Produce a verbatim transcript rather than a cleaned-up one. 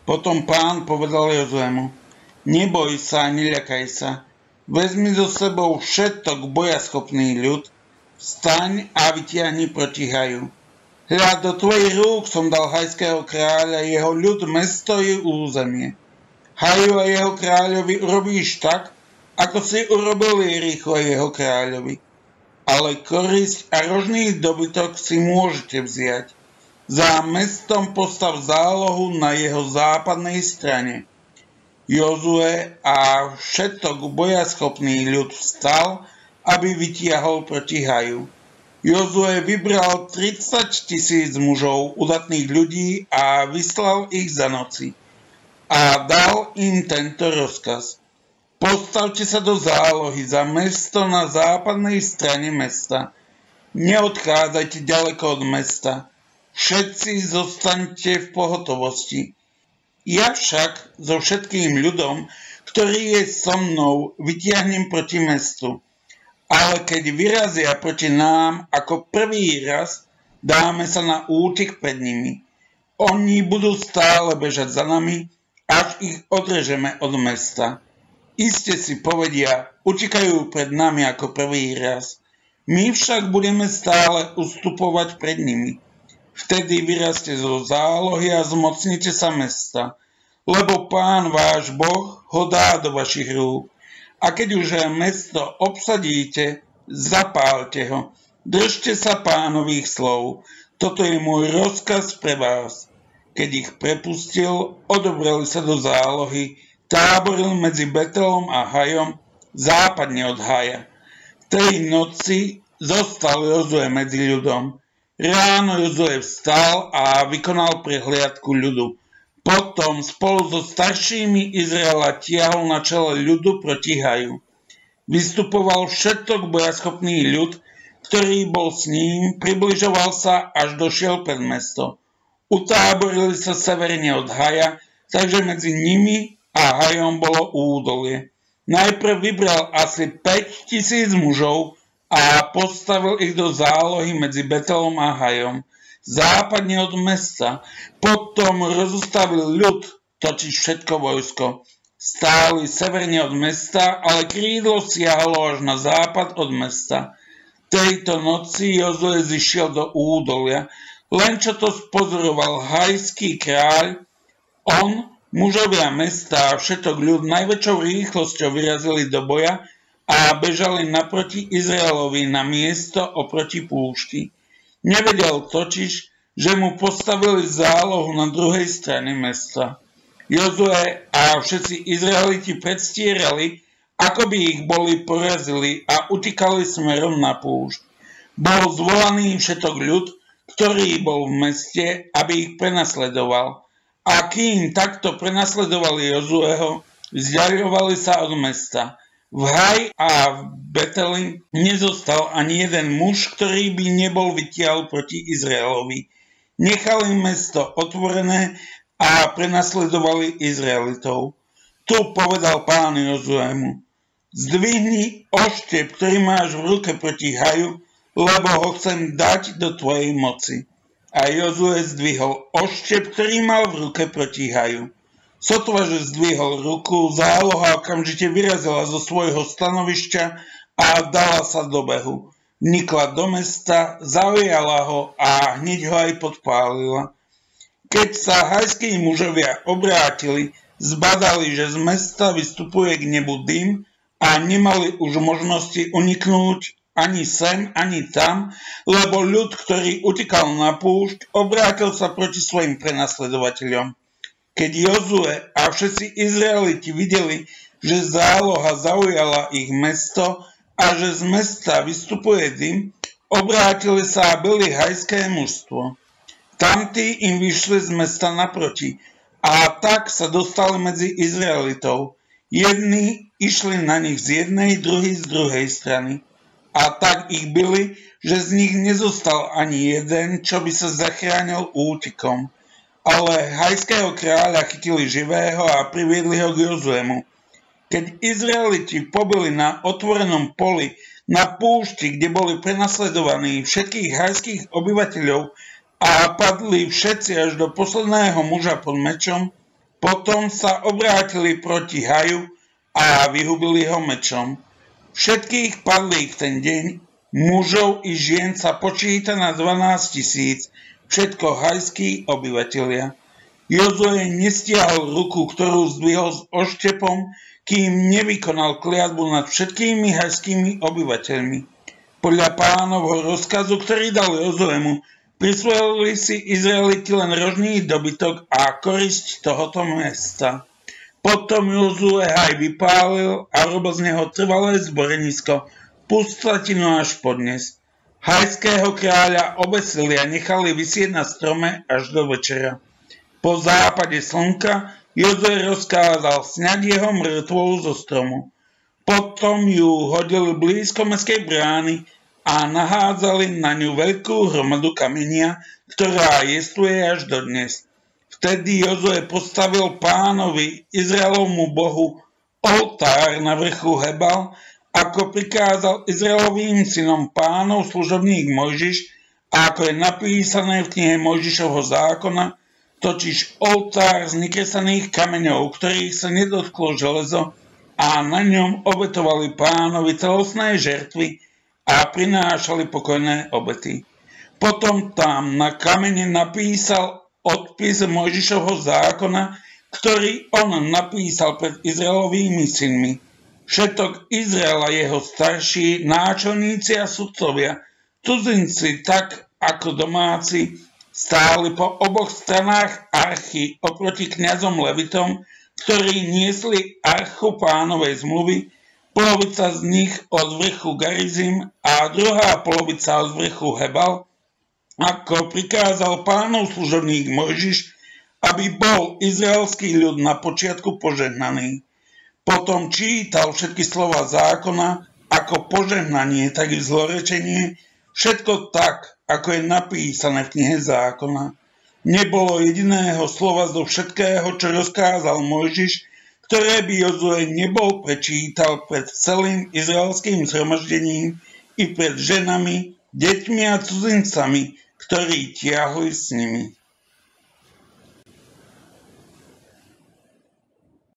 Potom Pán povedal Jozuemu: Neboj sa, neľakaj sa. Vezmi so sebou všetok bojaschopný ľud, vstaň a vytiahni proti Haju. Hľa, do tvojich rúk som dal hajského kráľa, jeho ľud, mesto i územie. Haju a jeho kráľovi urobíš tak, ako si urobil Jericho a jeho kráľovi. Ale korisť a rožný dobytok si môžete vziať. Za mestom postav zálohu na jeho západnej strane. Jozue a všetok bojaschopný ľud vstal, aby vytiahol proti Haju. Jozue vybral tridsať tisíc mužov, udatných ľudí a vyslal ich za noci. A dal im tento rozkaz: Postavte sa do zálohy za mesto na západnej strane mesta. Neodchádzajte ďaleko od mesta. Všetci zostaňte v pohotovosti. Ja však so všetkým ľudom, ktorý je so mnou, vytiahnem proti mestu. Ale keď vyrazia proti nám ako prvý raz, dáme sa na útek pred nimi. Oni budú stále bežať za nami, až ich odrežeme od mesta. Iste si povedia, utekajú pred nami ako prvý raz. My však budeme stále ustupovať pred nimi. Vtedy vyrazte zo zálohy a zmocnite sa mesta, lebo Pán váš Boh ho dá do vašich rúk. A keď už mesto obsadíte, zapálte ho. Držte sa Pánových slov. Toto je môj rozkaz pre vás. Keď ich prepustil, odobrali sa do zálohy, táboril medzi Betelom a Hajom, západne od Haja. Tej noci zostal Jozue medzi ľudom. Ráno Jozue vstal a vykonal prehliadku ľudu. Potom spolu so staršími Izraela tiahol na čele ľudu proti Haju. Vystupoval všetok bojaschopný ľud, ktorý bol s ním, približoval sa, až došiel pred mesto. Utáborili sa severne od Haja, takže medzi nimi a Hajom bolo údolie. Najprv vybral asi päť tisíc mužov a postavil ich do zálohy medzi Betelom a Hajom, západne od mesta. Potom rozostavil ľud, totiž všetko vojsko. Stáli severne od mesta, ale krídlo siahalo až na západ od mesta. Tejto noci Jozue zišiel do údolia, len čo to spozoroval hajský kráľ, on, mužovia mesta a všetok ľud najväčšou rýchlosťou vyrazili do boja a bežali naproti Izraelovi na miesto oproti púšti. Nevedel totiž, že mu postavili zálohu na druhej strane mesta. Jozue a všetci Izraeliti predstierali, ako by ich boli porazili, a utekali smerom na púšť. Bol zvolaný všetok ľud, ktorý bol v meste, aby ich prenasledoval. A kým takto prenasledovali Jozueho, vzdialovali sa od mesta. V Haji a v Beteli nezostal ani jeden muž, ktorý by nebol vytiahol proti Izraelovi. Nechali mesto otvorené a prenasledovali Izraelitov. Tu povedal Pán Jozuemu: Zdvihni oštep, ktorý máš v ruke proti Haju, lebo ho chcem dať do tvojej moci. A Jozue zdvihol oštep, ktorý mal v ruke proti Haju. Sotva, že zdvihol ruku, záloha okamžite vyrazila zo svojho stanovišťa a dala sa do behu. Vnikla do mesta, zaujala ho a hneď ho aj podpálila. Keď sa hajskí mužovia obrátili, zbadali, že z mesta vystupuje k nebu dym a nemali už možnosti uniknúť ani sem, ani tam, lebo ľud, ktorý utekal na púšť, obrátil sa proti svojim prenasledovateľom. Keď Jozue a všetci Izraeliti videli, že záloha zaujala ich mesto a že z mesta vystupuje dym, obrátili sa a bili hajské mužstvo. Tamtí im vyšli z mesta naproti a tak sa dostali medzi Izraelitov. Jedni išli na nich z jednej, druhý z druhej strany. A tak ich bili, že z nich nezostal ani jeden, čo by sa zachránil útekom. Ale hajského kráľa chytili živého a priviedli ho k Jozuemu. Keď Izraeliti pobili na otvorenom poli, na púšti, kde boli prenasledovaní všetkých hajských obyvateľov a padli všetci až do posledného muža pod mečom, Potom sa obrátili proti Haju a vyhubili ho mečom. Všetkých padlých ten deň, mužov i žien sa počíta na dvanásť tisíc, všetko hajskí obyvatelia. Jozue nestiahol ruku, ktorú zdvihol s oštepom, kým nevykonal kliatbu nad všetkými hajskými obyvateľmi. Podľa Pánovho rozkazu, ktorý dal Jozuemu, prisvojili si Izraeliti len rožný dobytok a korisť tohoto mesta. Potom Jozue Haj vypálil a robil z neho trvalé zborenisko, pustlatinu až podnes. Hajského kráľa obesili a nechali visieť na strome až do večera. Po západe slnka Jozue rozkázal sňať jeho mŕtvolu zo stromu. Potom ju hodili blízko mestskej brány a nahádzali na ňu veľkú hromadu kamenia, ktorá jestuje až dodnes. Vtedy Jozue postavil Pánovi, Izraelovmu Bohu, oltár na vrchu Hebal, ako prikázal Izraelovým synom Pánov služobník Mojžiš, a ako je napísané v knihe Mojžišovho zákona, totiž oltár z nekresaných kameňov, ktorých sa nedotklo železo, a na ňom obetovali Pánovi celostné žertvy a prinášali pokojné obety. Potom tam na kamene napísal odpis Mojžišovho zákona, ktorý on napísal pred Izraelovými synmi. Všetok Izraela, jeho starší, náčelníci a sudcovia, cudzinci tak ako domáci, stáli po oboch stranách archy oproti kňazom Levitom, ktorí niesli archu Pánovej zmluvy, polovica z nich od vrchu Garizim a druhá polovica od vrchu Hebal, ako prikázal Pánov služobník Mojžiš, aby bol izraelský ľud na počiatku požehnaný. Potom čítal všetky slova zákona, ako požehnanie, tak i zlorečenie, všetko tak, ako je napísané v knihe zákona. Nebolo jediného slova zo všetkého, čo rozkázal Mojžiš, ktoré by Jozue nebol prečítal pred celým izraelským zhromaždením i pred ženami, deťmi a cudzincami, ktorí tiahli s nimi.